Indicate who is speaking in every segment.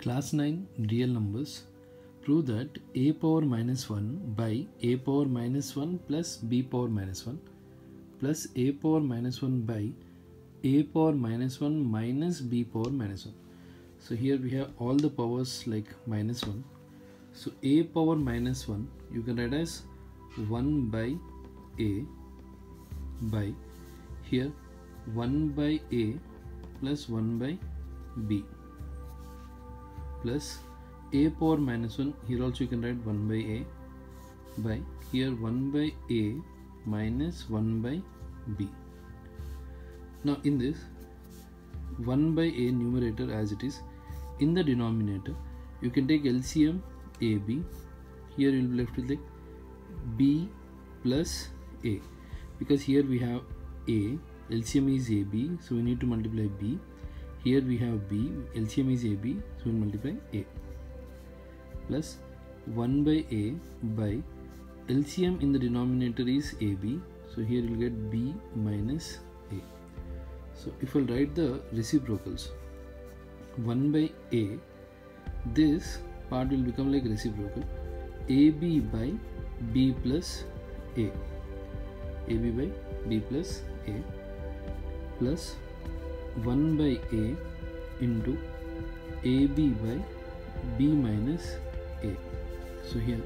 Speaker 1: Class 9 real numbers. Prove that a power minus 1 by a power minus 1 plus b power minus 1 plus a power minus 1 by a power minus 1 minus b power minus 1. So here we have all the powers like minus 1. So a power minus 1 you can write as 1 by a by here 1 by a plus 1 by b plus a power minus 1, here also you can write 1 by a by here 1 by a minus 1 by b. Now in this 1 by a numerator as it is, in the denominator you can take LCM ab, here you will be left with like b plus a, because here we have a, LCM is ab, so we need to multiply b. Here we have b, LCM is ab, so we will multiply a plus 1 by a by LCM in the denominator is ab, so here you will get b minus a. So if we will write the reciprocals, 1 by a, this part will become like reciprocal, ab by b plus a, ab by b plus a plus 1 by a into ab by b minus a. So here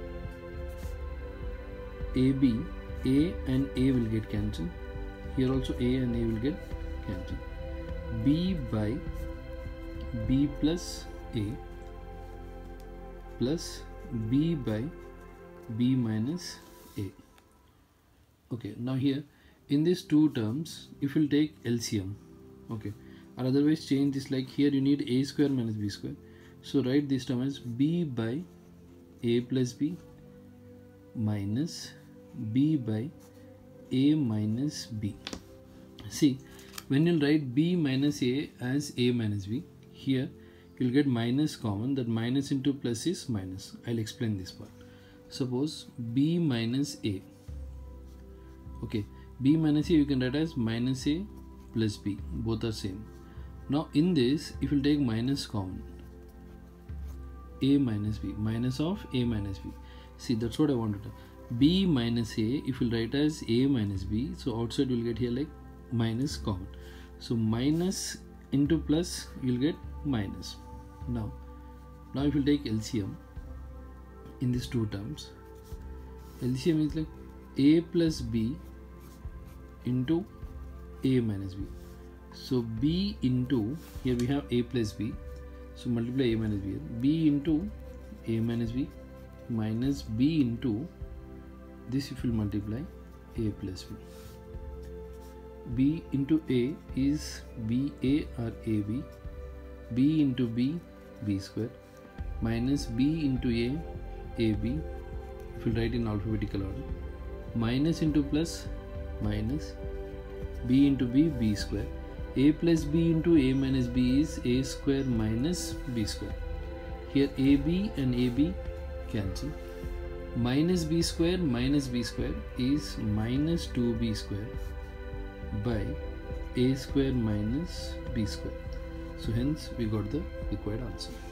Speaker 1: ab, a and a will get cancelled, here also a and a will get cancelled, b by b plus a plus b by b minus a. Okay, now here in these two terms if you will take LCM, okay, or otherwise change this, like here you need a square minus b square, so write this term as b by a plus b minus b by a minus b. See, when you write b minus a as a minus b, here you will get minus common, that minus into plus is minus. I'll explain this part. Suppose b minus a, okay, b minus a you can write as minus a plus b, both are same. Now in this if you take minus common, a minus b, minus of a minus b. See, that's what I wanted to. B minus a if you write as a minus b, so outside you will get here like minus common. So minus into plus you will get minus. Now if you take LCM in these two terms, LCM is like a plus b into a minus b. So b into, here we have a plus b, so multiply a minus b, b into a minus b minus b into this, if you multiply a plus b. B into a is ba or ab, b into b, b square, minus b into a, ab, if you write in alphabetical order, minus into plus minus b into b, b square, a plus b into a minus b is a square minus b square. Here ab and ab cancel, minus b square is minus 2b square by a square minus b square. So hence we got the required answer.